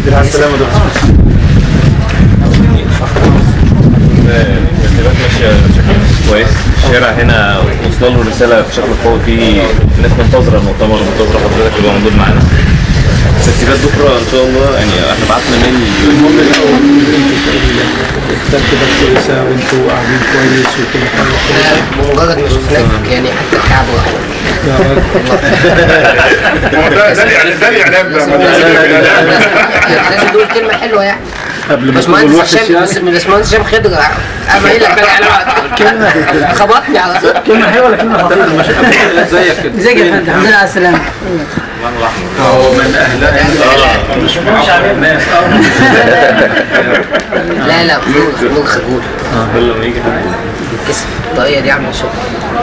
مع السلامه دكتور. الترتيبات ماشيه بشكل كويس، الشارع هنا وصل له رساله بشكل قوي، في ناس منتظره المؤتمر ومنتظره حضرتك تبقى موجود معانا. الترتيبات بكره ان شاء الله، يعني احنا بعتنا ميل. المهم الاول الترتيبات كويسه وانتوا قاعدين كويس وكل حاجه كويسه. بمجرد ما شفناك يعني حتى الكعب واحد. ده الاعلام لازم تقول كلمه حلوه يعني قبل ما تقول الوحش يعني. باشمهندس هشام خضر قام قايل لك كلمه خبطني على طول. كلمه حلوه ولا كلمه خطيره؟ ازيك كده؟ ازيك يا فندم؟ الحمد لله على السلامه. هو من اهلها مش على الناس. لا نور خجول. كل ما يجي حد يتكسف الطاقيه دي عامله شغل.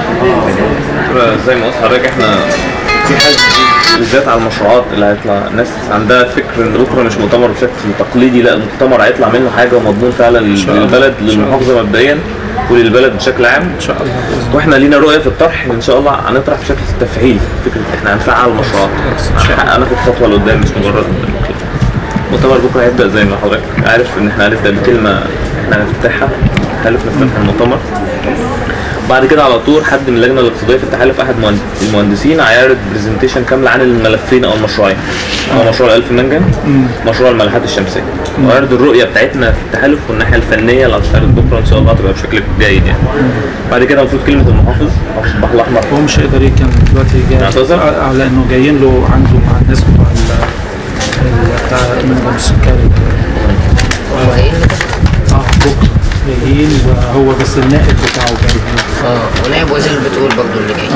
زي ما قلت لحضرتك، احنا في حاجه بالذات على المشروعات اللي هيطلع، الناس عندها فكر ان بكره مش مؤتمر بشكل تقليدي، لا المؤتمر هيطلع منه حاجه ومضمون فعلا للبلد، للمحافظه مبدئيا وللبلد بشكل عام ان شاء الله. واحنا لينا رؤيه في الطرح ان شاء الله هنطرح بشكل تفعيل، فكره احنا هنفعل المشروعات، هناخد خطوه لقدام مش مجرد كده. المؤتمر بكره هيبدا زي ما حضرتك عارف ان احنا هنبدا بكلمه احنا هنفتحها، هنفتح المؤتمر. بعد كده على طول حد من اللجنه الاقتصاديه في التحالف، احد المهندسين هيعرض برزنتيشن كامله عن الملفين او المشروعين، هو مشروع ال1000 منجم، مشروع الملاحات الشمسيه، وهيعرض الرؤيه بتاعتنا في التحالف والناحيه الفنيه اللي هتتعرض بكره ان شاء الله هتبقى بشكل جيد يعني. بعد كده المفروض كلمه المحافظ البحر الاحمر هو مش هيقدر يكمل دلوقتي، جاي لانه جايين له عنده مع الناس بتوع بتاع المنجم السكري. بكره جايين، وهو بس النائب بتاعه جاي. ونائب وزير البترول برضه اللي جاي.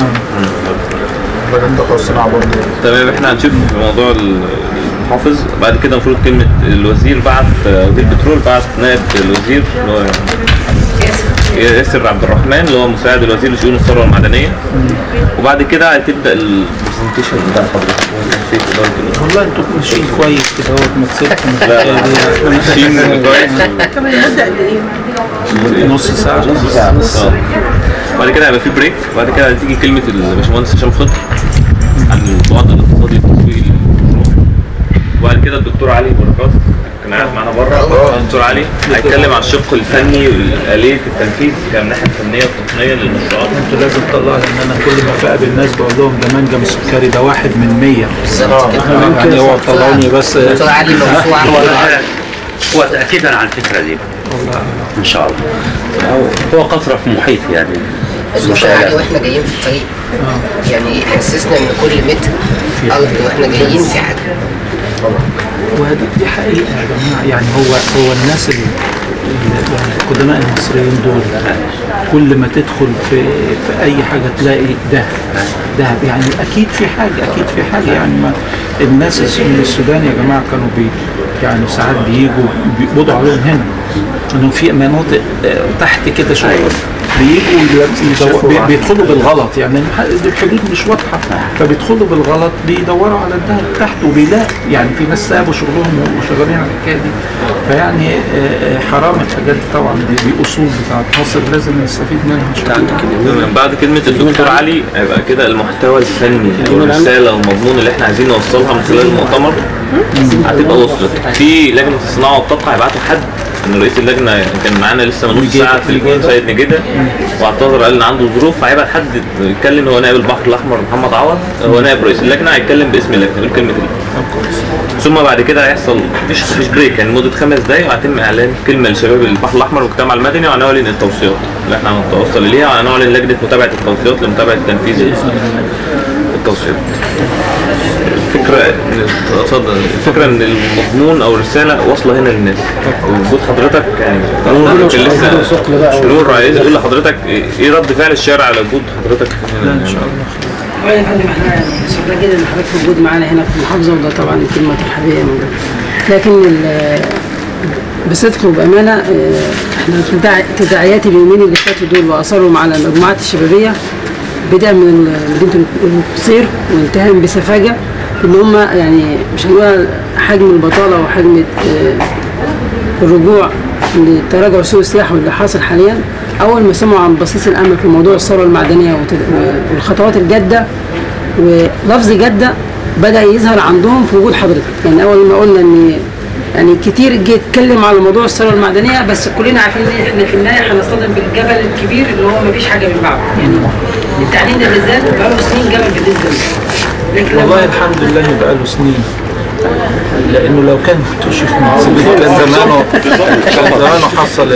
تمام. احنا هنشوف موضوع المحافظ. بعد كده المفروض كلمه الوزير بعت، وزير البترول بعت نائب الوزير اللي هو ياسر عبد الرحمن اللي هو مساعد الوزير لشؤون الثروه المعدنيه. وبعد كده هتبدا البرزنتيشن بتاع حضرتك. والله انتوا ماشيين كويس كده اهوت، ما تسيبكم ماشيين كويس. كمان المده قد ايه؟ نص ساعه. بعد كده هيبقى في بريك، وبعد كده هتيجي كلمه الباشمهندس هشام خضر عن البعد الاقتصادي لتسويق المشروع. وبعد كده الدكتور علي بركات كان قاعد معانا بره. الدكتور علي هيتكلم عن الشق الفني والاليه التنفيذ كالناحيه الفنيه والتقنيه للمشروعات. انتوا لازم تطلعوا، لان انا كل ما بقابل الناس بقول لهم ده منجم السكري ده 1 من 100 بالظبط كده. يعني هو طلعوني بس. الدكتور علي موسوعه هو تاكيدا على الفكره دي والله ان شاء الله. هو قطره في محيط يعني. الدكتور علي واحنا جايين في الطريق يعني حسسنا ان كل متر ارض واحنا جايين في حاجه. ودي حقيقه يا جماعه، يعني هو الناس يعني القدماء المصريين دول كل ما تدخل في اي حاجه تلاقي دهب يعني اكيد في حاجه يعني. ما الناس من السودان يا جماعه كانوا يعني ساعات بييجوا بيقبضوا عليهم هنا، انه في مناطق تحت كده شويه بييجوا بيدخلوا بالغلط، يعني الحدود مش واضحه فبيدخلوا بالغلط بيدوروا على الدهب تحت وبيلاقوا، يعني في ناس سابوا شغلهم وشغالين على الحكايه دي. فيعني حرام الحاجات دي طبعا، دي اصول بتاعت مصر لازم نستفيد منها ان شاء الله. بعد كلمه الدكتور علي هيبقى كده المحتوى الفني او الرساله والمضمون اللي احنا عايزين نوصلها من خلال المؤتمر هتبقى وصلت. في لجنه الصناعه والطاقه هيبعتوا حد، ان رئيس اللجنه كان معانا لسه من نص ساعه تليفون سيد نجده واعتذر قال ان عنده ظروف، فهيبعت حد يتكلم. هو نائب البحر الاحمر محمد عوض، هو نائب رئيس اللجنه، هيتكلم باسم اللجنه يقول كلمه ثم بعد كده هيحصل مفيش بريك يعني لمده 5 دقائق، وهيتم اعلان كلمه لشباب البحر الاحمر والمجتمع المدني، وهنعلن التوصيات اللي احنا هنتوصل اليها، وهنعلن لجنه متابعه التوصيات لمتابعه تنفيذ التوصيات. الفكره ان المضمون او الرساله واصله هنا للناس. وجود حضرتك يعني كان لسه نور عايز يقول لحضرتك ايه رد فعل الشارع على وجود حضرتك هنا ان شاء الله. يا فندم احنا يعني سعداء جدا ان حضرتك موجود معانا هنا في المحافظه، وده طبعا كلمه ترحيبيه موجوده. لكن بصدق وبامانه احنا في تداعيات اليومين اللي فاتوا دول واثرهم على المجموعات الشبابيه بدءا من مدينه القصير وانتهاء بسفاجه، ان هم يعني مش هنقول حجم البطاله وحجم الرجوع لتراجع سوق السياحه واللي حاصل حاليا. اول ما سمعوا عن بصيص الامل في موضوع الثروه المعدنيه والخطوات الجاده ولفظ جاده بدا يظهر عندهم في وجود حضرتك. يعني اول ما قلنا ان يعني كتير جه يتكلم على موضوع الثروه المعدنيه، بس كلنا عارفين ان احنا في النهايه هنصطدم بالجبل الكبير اللي هو مفيش حاجه من بعده. يعني التعدين ده بالذات بقاله سنين جبل بالنسبه لنا. لكن والله الحمد لله بقاله سنين، لانه لو كان شوف كان زمانه حصل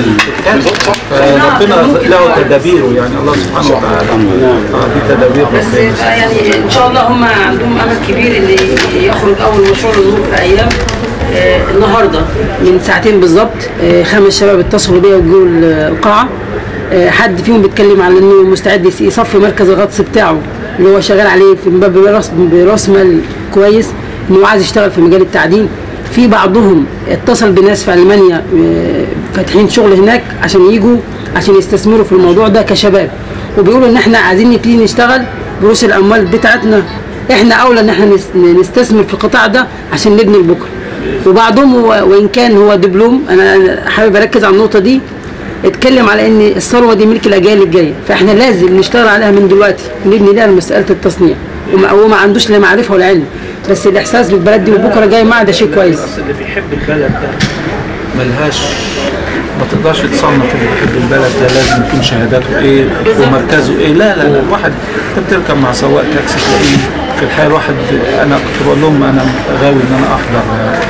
فربنا له تدابيره، يعني الله سبحانه وتعالى دي تدابير بس يعني ان شاء الله هم عندهم امل كبير ان يخرج اول مشروع للنور في ايام. النهارده من ساعتين بالظبط 5 شباب اتصلوا بيا وجوا القاعه. حد فيهم بيتكلم على انه مستعد يصفي مركز الغطس بتاعه اللي هو شغال عليه في براس مال كويس، انه عايز يشتغل في مجال التعدين. في بعضهم اتصل بناس في المانيا فاتحين شغل هناك عشان يجوا عشان يستثمروا في الموضوع ده كشباب، وبيقولوا ان احنا عايزين نبتدي نشتغل برؤوس الاموال بتاعتنا، احنا اولى ان احنا نستثمر في القطاع ده عشان نبني لبكره. وبعضهم وان كان هو دبلوم، انا حابب اركز على النقطه دي، اتكلم على ان الثروه دي ملك الاجيال الجايه، فاحنا لازم نشتغل عليها من دلوقتي ونبني لها مساله التصنيع. هو ما عندوش لا معرفه ولا علم، بس الاحساس بالبلد دي وبكره جاي معاه ده شيء كويس. اللي بيحب البلد ده ملهاش، ما تقدرش تصنف اللي بيحب البلد ده لازم يكون شهاداته ايه ومركزه ايه. لا الواحد انت بتركب مع سواق تاكسي تلاقيه في الحياه. الواحد انا كنت بقول لهم انا غاوي ان انا احضر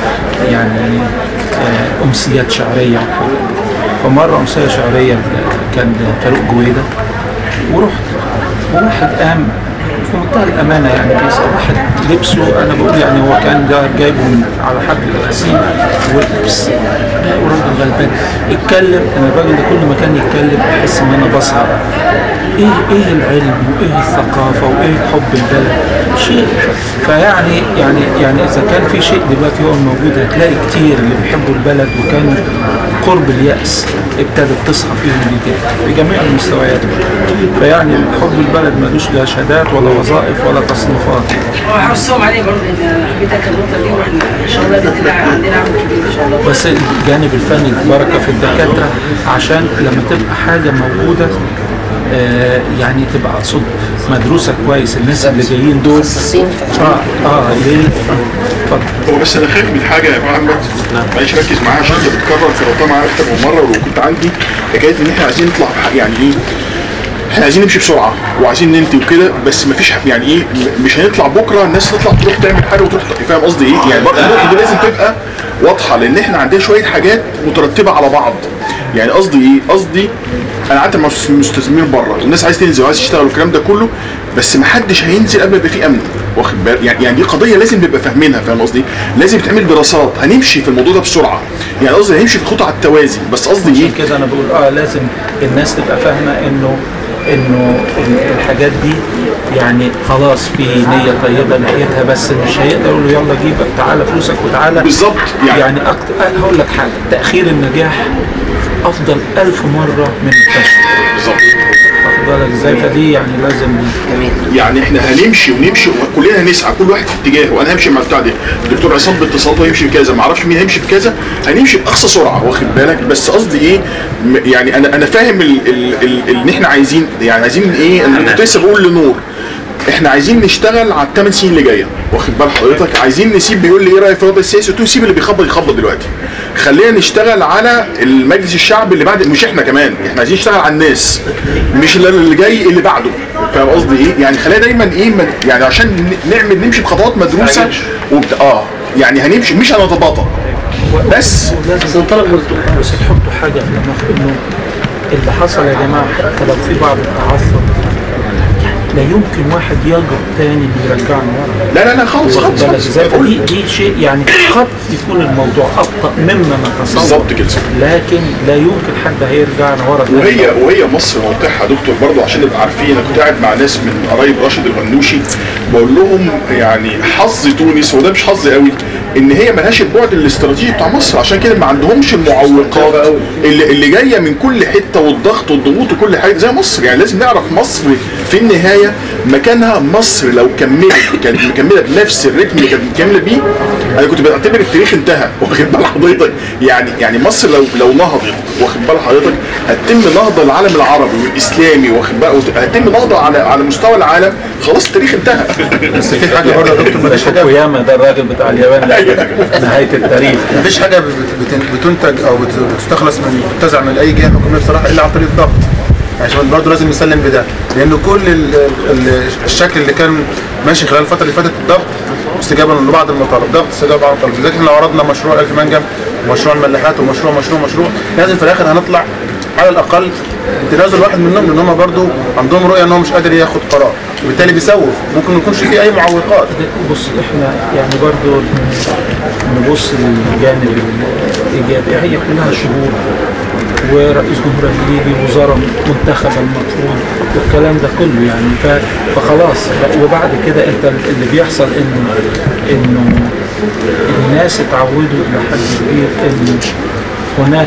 يعني امسيات شعريه، فمره امسيه شعريه كان فاروق جويده، ورحت وواحد قام في منتهى الامانه يعني واحد لبسه انا بقول يعني هو كان ده جايبه على حد الغسيل ولبس وراجل غلبان اتكلم. انا الراجل ده كل ما كان يتكلم احس ان انا بصعب ايه العلم وايه الثقافه وايه حب البلد شيء. فيعني يعني اذا كان في شيء دلوقتي هو موجود هتلاقي كتير اللي بيحبوا البلد وكانوا قرب اليأس ابتدت تصحى فيهم في جميع المستويات. فيعني حب البلد ملوش لا شهادات ولا وظائف ولا تصنيفات. حرصهم عليه برضه ان حبيت النقطه دي، واحنا ان شاء الله باذن الله عندنا عمل كبير ان شاء الله. بس الجانب الفني البركه في الدكاتره، عشان لما تبقى حاجه موجوده يعني تبقى اقصد مدروسه كويس. الناس اللي جايين دول ليه؟ هو بس انا خايف من حاجه يا محمد، معلش ركز معايا عشان انت بتكرر كررتها معايا اكتر من مره، ولو كنت عندي حكايه ان احنا عايزين نطلع يعني ايه، احنا عايزين نمشي بسرعه وعايزين ننتي وكده، بس مفيش يعني ايه، مش هنطلع بكره الناس تطلع تروح تعمل حاجه وتروح، فاهم قصدي ايه؟ يعني برضه النقطه دي لازم تبقى واضحه، لان احنا عندنا شويه حاجات مترتبه على بعض. يعني قصدي ايه؟ قصدي انا قعدت مع مستثمرين بره، الناس عايز تنزل وعايز تشتغل والكلام ده كله، بس ما حدش هينزل قبل ما يبقى في امن، واخد بالك؟ يعني دي قضيه لازم نبقى فاهمينها، فاهم قصدي؟ لازم تعمل دراسات، هنمشي في الموضوع ده بسرعه، يعني قصدي هنمشي في خطوه على التوازي، بس قصدي ايه؟ عشان كده انا بقول لازم الناس تبقى فاهمه انه الحاجات دي يعني خلاص في نيه طيبه ناحيتها، بس مش هيقدروا له يلا جيب تعالى فلوسك وتعالى بالظبط. يعني هقول لك حاجه، تاخير النجاح افضل 1000 مره من الفشل. بالظبط. واخد بالك ازاي؟ فدي يعني لازم يعني احنا هنمشي ونمشي وكلنا هنسعى، كل واحد في اتجاهه، وانا همشي مع بتاع ده، الدكتور عصام باتصالاته هيمشي بكذا، ما اعرفش مين هيمشي بكذا، هنمشي باقصى سرعه، واخد بالك؟ بس قصدي ايه؟ يعني انا فاهم ان احنا عايزين، يعني عايزين ايه؟ انا كنت لسه بقول لنور احنا عايزين نشتغل على ال8 سنين اللي جايه، واخد بال حضرتك؟ عايزين نسيب، بيقول لي ايه رايك في الوضع السياسي؟ قلت له سيب اللي بيخبط يخبط دلوقتي، خلينا نشتغل على المجلس الشعب اللي بعد، مش احنا كمان، احنا عايزين نشتغل على الناس، مش اللي جاي اللي بعده، فاهم قصدي ايه؟ يعني خلينا دايما ايه، يعني عشان نمشي بخطوات مدروسه يعني هنمشي مش هنتباطأ، بس ننطلق بس تحطوا حاجه في دماغكم انه اللي حصل يا جماعه حتى لو في بعض التعصب لا يمكن واحد يجرؤ تاني انه يرجعنا ورا. لا خالص دي شيء يعني قد يكون الموضوع ابطا مما نتصور بالظبط كده، لكن لا يمكن حد هيرجعنا ورا. وهي مصر موقعها دكتور برضه عشان نبقى عارفين. انا كنت قاعد مع ناس من قرايب راشد الغنوشي بقول لهم يعني حظ تونس، وده مش حظ قوي، ان هي ملهاش البعد الاستراتيجي بتاع مصر، عشان كده ما عندهمش المعوقات اللي جايه من كل حته والضغط والضغوط وكل حاجه زي مصر. يعني لازم نعرف مصر في النهايه مكانها مصر لو كانت مكمله بنفس الريتم اللي كانت مكمله بيه، انا كنت بعتبر التاريخ انتهى، واخد بال حضرتك؟ يعني مصر لو نهضت، واخد بال حضرتك، هتتم نهضه العالم العربي والاسلامي، واخد بال، هتتم نهضه على مستوى العالم، خلاص التاريخ انتهى. بس في حاجه برضه يا دكتور، مفيش حاجه فوكوياما ده الراجل بتاع اليابان نهايه التاريخ. مفيش حاجه بتنتج او بتستخلص تنتزع من اي جهه حكوميه بصراحه الا عن طريق الضغط، عشان برضه لازم نسلم بده، لان كل الشكل اللي كان ماشي خلال الفتره اللي فاتت الضغط استجابه لبعض المطالب، ضغط استجابه لبعض المطالب، لذلك احنا لو عرضنا مشروع 1000 منجم ومشروع الملاحات ومشروع لازم في الاخر هنطلع على الاقل تنازل واحد منهم، لان هم برضه عندهم رؤيه ان هو مش قادر ياخد قرار، وبالتالي بيسوف، ممكن ما يكونش فيه اي معوقات. بص احنا يعني برضه نبص للجانب الايجابي، هي كلها شهور ورئيس جمهورية جديد، وزارة منتخبة المفروض، والكلام ده كله يعني، فخلاص. وبعد كده انت اللي بيحصل انه الناس اتعودوا الى حد كبير ان هناك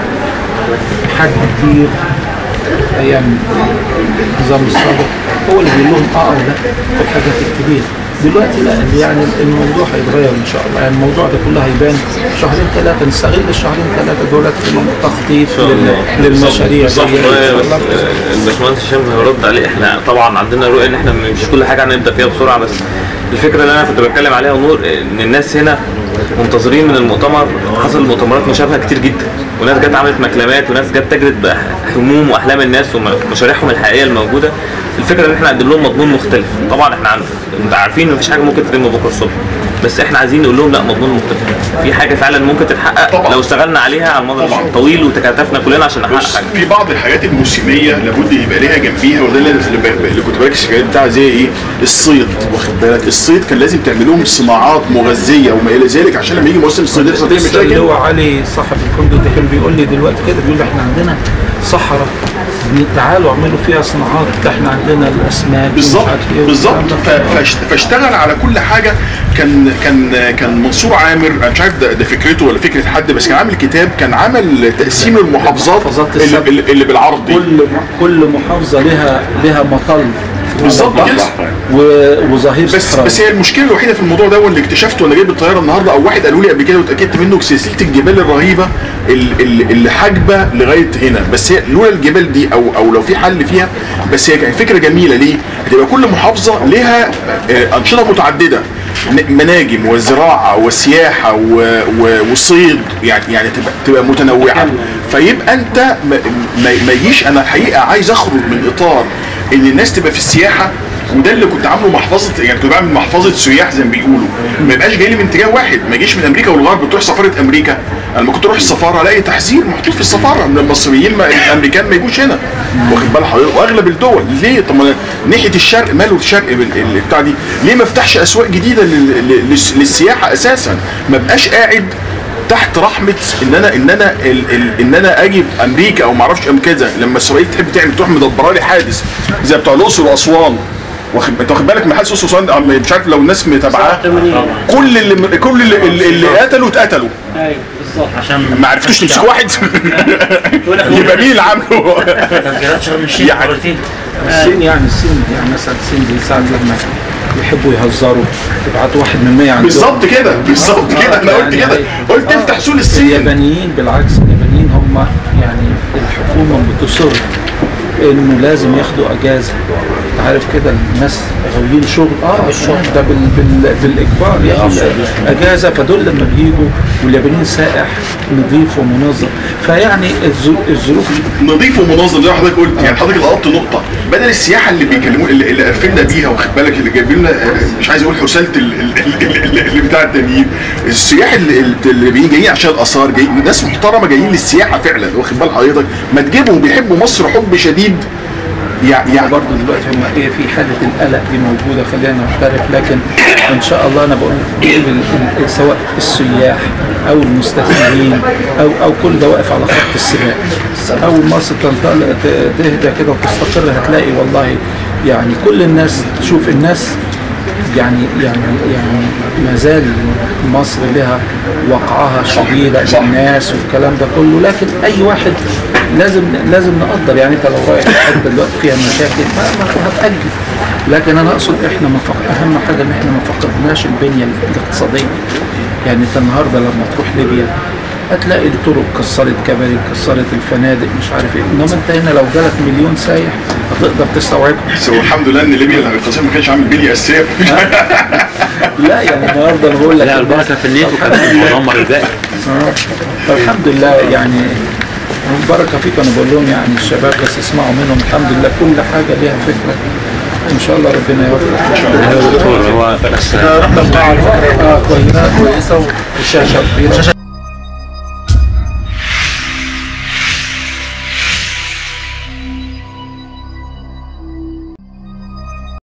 حد كبير ايام النظام السابق هو اللي بيقول لهم او لا في الحاجات الكبيره. دلوقتي لا، يعني الموضوع هيتغير ان شاء الله، يعني الموضوع ده كله هيبان شهرين ثلاثه، نستغل الشهرين ثلاثه دولت في التخطيط للمشاريع. الباشمهندس هشام هيرد عليه. احنا طبعا عندنا رؤيه ان احنا مش كل حاجه هنبدا فيها بسرعه، بس الفكره اللي انا كنت بتكلم عليها نور، ان الناس هنا منتظرين من المؤتمر. حصل مؤتمرات مشابهه كتير جدا، وناس جت عملت مكالمات، وناس جت تجرد هموم واحلام الناس ومشاريعهم الحقيقيه الموجوده. الفكره ان احنا نقدم لهم مضمون مختلف. طبعا احنا عارفين ان مفيش حاجه ممكن تتم بكره الصبح، بس احنا عايزين نقول لهم لا، مضمون مختلف، في حاجه فعلا ممكن تتحقق طبعا لو اشتغلنا عليها على المدى الطويل وتكاتفنا كلنا عشان نحقق حاجه. في بعض الحاجات الموسميه لابد يبقى ليها جنبيها، وده اللي كنت بركز في الكلام بتاع زي ايه؟ الصيد، واخد بالك؟ الصيد كان لازم تعمل لهم صناعات مغذيه وما الى ذلك، عشان لما يجي موسم الصيد يحصل فيه مشاكل. اللي هو علي صاحب الفندق ده كان بيقول لي دلوقتي كده، بيقول لي احنا عندنا صحراء، تعالوا اعملوا فيها صناعات، احنا عندنا الاسماك بالظبط. فاشتغل على كل حاجه. كان منصور عامر، انا مش عارف ده فكرته ولا فكره حد، بس كان عامل كتاب، كان عامل تقسيم المحافظات اللي بالعرض دي. كل محافظه لها مطل بالظبط كده، وظهير بس هي المشكله الوحيده في الموضوع ده، واللي اكتشفته وانا جايب الطياره النهارده، او واحد قالوا لي قبل كده واتاكدت منه، سلسله الجبال الرهيبه اللي حاجبه لغايه هنا. بس هي لولا الجبال دي او لو في حل فيها، بس هي كانت فكره جميله. ليه؟ هتبقى كل محافظه ليها انشطه متعدده، مناجم وزراعه وسياحه وصيد، يعني تبقى متنوعه. فيبقى انت ما يجيش، انا الحقيقه عايز اخرج من اطار ان الناس تبقى في السياحه، وده اللي كنت عامله محفظه، يعني كنت بعمل محفظه سياح زي ما بيقولوا، ما يبقاش جاي لي من اتجاه واحد، ما يجيش من امريكا والغرب تروح سفاره امريكا. انا لما كنت اروح السفاره الاقي تحذير محطوط في السفاره من المصريين، الامريكان ما يجوش هنا، واخد بال حضرتك؟ واغلب الدول ليه؟ طب ما ناحيه الشرق، ماله الشرق بتاع دي؟ ليه ما افتحش اسواق جديده للسياحه اساسا؟ ما بقاش قاعد تحت رحمه ان انا اجيب امريكا او ما اعرفش كذا. لما اسرائيل تحب تروح مدبره لي حادث زي بتوع الاقصر واسوان، انت واخد بالك من حادث الاقصر واسوان؟ مش عارف لو الناس متابعاه، كل اللي قتلوا اتقتلوا. ايوه بالظبط، عشان ما عرفتوش تمسكوا واحد. يبقى مين اللي عامله؟ تفجيرات شرم الشيخ مرتين. الصين يعني مثلا الصين دي ساعات لما يحبوا يهزروا يبعتوا واحد من 100 عندهم. بالظبط كده. انا قلت كده، قلت افتح سوق الصين. اليابانيين بالعكس، اليابانيين هم يعني الحكومه بتصر انه لازم ياخدوا اجازه. انت عارف كده الناس غاويين شغل، ده بالاجبار ياخدوا اجازه. فدول لما بيجوا، واليابانيين سائح نظيف ومنظم، فيعني الظروف نظيف ومنظم زي ما حضرتك قلت. يعني حضرتك لقطت نقطه، بدل السياحه اللي بيكلموا اللي قفلنا بيها، واخد بالك، اللي جايبين لنا، مش عايز اقول حساله اللي بتاع التانيين، السياح اللي جايين عشان الاثار، جايين ناس محترمه جايين للسياحه فعلا، واخد بال حضرتك؟ ما تجيبهم بيحبوا مصر حب شديد. يعني برضه دلوقتي هم ايه، في حاله القلق دي موجوده، خلينا نعترف، لكن ان شاء الله انا بقول سواء السياح او المستثمرين او كل ده واقف على خط السباق. اول مصر تهدى كده وتستقر، هتلاقي والله يعني كل الناس تشوف الناس يعني ما زال مصر لها وقعها شديدة للناس والكلام ده كله، لكن اي واحد لازم نقدر. يعني انت لو رايح حته دلوقتي فيها مشاكل ما هتأجل، لكن انا اقصد احنا اهم حاجه ان احنا ما فقدناش البنيه الاقتصاديه. يعني انت النهارده لما تروح ليبيا هتلاقي الطرق كسرت، كباري كسرت، الفنادق مش عارف ايه، انما انت هنا لو جالك مليون سايح هتقدر تستوعبها. بس هو الحمد لله ان ليبيا القصيم ما كانش عامل بنيه اساسيه. لا يعني النهارده انا بقول لك لا البركه في النيت وكمان الموضوع رزاق. فالحمد لله يعني البركه فيك. انا بقول لهم يعني الشباب بس اسمعوا منهم، الحمد لله كل حاجه ليها فكره، ان شاء الله ربنا يوفق. ان شاء الله دكتور هو بس رحنا القاعه كويسه والشاشه كبيره.